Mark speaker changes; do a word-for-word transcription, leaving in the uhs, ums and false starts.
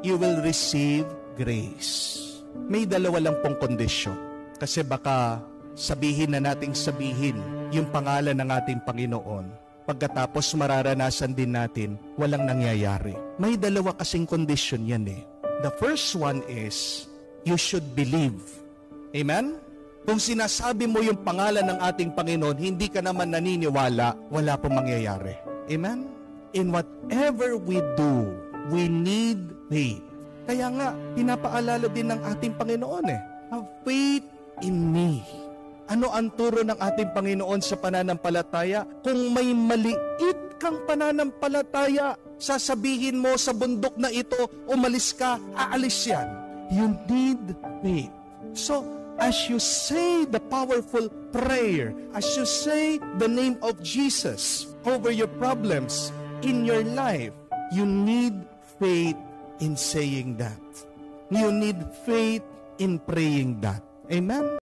Speaker 1: you will receive grace. May dalawa lang pong kondisyon. Kasi baka sabihin na nating sabihin yung pangalan ng ating Panginoon. Pagkatapos mararanasan din natin, walang nangyayari. May dalawa kasing kondisyon yan eh. The first one is, you should believe. Amen? Kung sinasabi mo yung pangalan ng ating Panginoon, hindi ka naman naniniwala, wala pong mangyayari. Amen? In whatever we do, we need faith. Kaya nga, pinapaalala din ng ating Panginoon eh, have faith in me. Ano ang turo ng ating Panginoon sa pananampalataya? Kung may maliit kang pananampalataya, sasabihin mo sa bundok na ito, umalis ka, aalis yan. You need faith. So, as you say the powerful prayer, as you say the name of Jesus over your problems in your life, you need faith in saying that. You need faith in praying that. Amen?